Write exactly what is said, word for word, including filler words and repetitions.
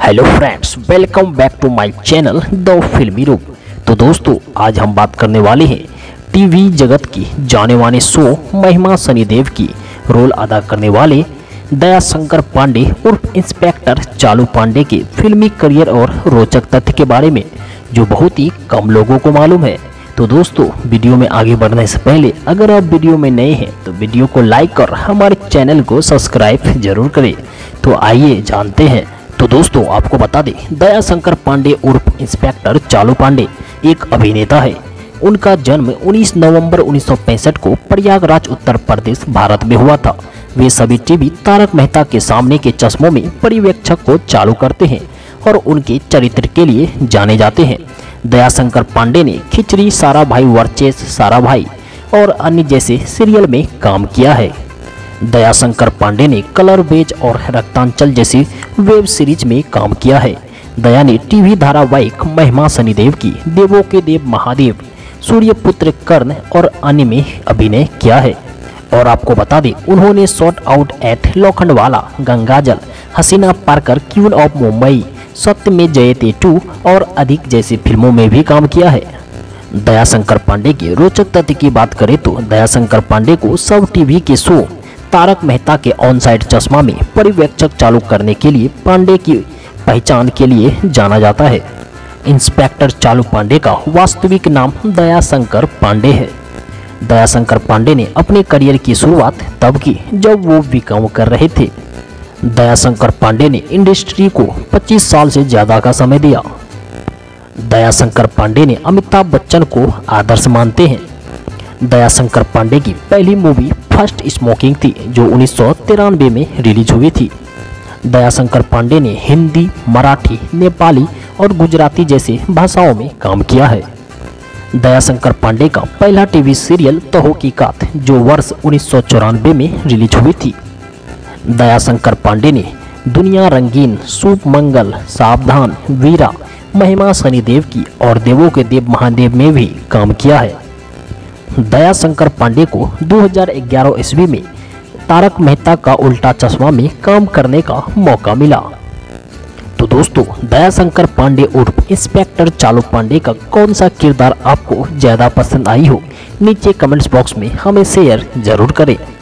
Hello friends, welcome back to my channel the Filmi Roop. तो दोस्तों, आज हम बात करने वाले हैं टीवी जगत की जाने माने शो महिमा शनिदेव की रोल अदा करने वाले दया शंकर पांडे उर्फ इंस्पेक्टर चालू पांडे के फिल्मी करियर और रोचक तथ्य के बारे में, जो बहुत ही कम लोगों को मालूम है। तो दोस्तों, वीडियो में आगे बढ़ने से पहले अगर आप वीडियो में नए हैं तो वीडियो को लाइक और हमारे चैनल को सब्सक्राइब जरूर करें। तो आइए जानते हैं। तो दोस्तों, आपको बता दें, दया शंकर पांडे उर्फ इंस्पेक्टर चालू पांडे एक अभिनेता है। उनका जन्म उन्नीस नवंबर उन्नीस सौ पैंसठ को प्रयागराज उत्तर प्रदेश भारत में हुआ था। वे सभी टीवी तारक मेहता के सामने के चश्मों में पर्यवेक्षक को चालू करते हैं और उनके चरित्र के लिए जाने जाते हैं। दया शंकर पांडे ने खिचड़ी, सारा भाई वर्चेस सारा भाई और अन्य जैसे सीरियल में काम किया है। दया शंकर पांडे ने कलर बेज और रक्तांचल जैसी वेब सीरीज में काम किया है। दया ने टीवी धारावाहिक महिमा शनिदेव की, देवों के देव महादेव, सूर्यपुत्र कर्ण और अन्य में अभिनय किया है। और आपको बता दें, उन्होंने shot out at Lokhandwala, Gangajal, Haseena Parkar, queen of Mumbai, Satyameva जयते टू और अधिक जैसी फिल्मों में भी काम किया है। दया शंकर पांडे के रोचक तथ्य की बात करें तो दया शंकर पांडे को सब टीवी के शो तारक मेहता के ऑन साइड चश्मा में पर्यवेक्षक चालू करने के लिए पांडे की पहचान के लिए जाना जाता है। इंस्पेक्टर चालू पांडे का वास्तविक नाम दया शंकर पांडे है। दया शंकर पांडे ने अपने करियर की शुरुआत तब की जब वो भी काम कर रहे थे। दया शंकर पांडे ने इंडस्ट्री को पच्चीस साल से ज्यादा का समय दिया। दया शंकर पांडे ने अमिताभ बच्चन को आदर्श मानते हैं। दया शंकर पांडे की पहली मूवी फर्स्ट स्मोकिंग थी, जो उन्नीस सौ तिरानवे में रिलीज हुई थी। दया शंकर पांडे ने हिंदी, मराठी, नेपाली और गुजराती जैसे भाषाओं में काम किया है। दया शंकर पांडे का पहला टीवी सीरियल तहो की कात, जो वर्ष उन्नीस सौ चौरानवे में रिलीज हुई थी। दया शंकर पांडे ने दुनिया रंगीन, शुभ मंगल, सावधान, वीरा, महिमा शनिदेव की और देवों के देव महादेव में भी काम किया है। दया शंकर पांडे को दो हज़ार ग्यारह ईस्वी में तारक मेहता का उल्टा चश्मा में काम करने का मौका मिला। तो दोस्तों, दया शंकर पांडे उर्फ इंस्पेक्टर चालू पांडे का कौन सा किरदार आपको ज़्यादा पसंद आई हो, नीचे कमेंट्स बॉक्स में हमें शेयर जरूर करें।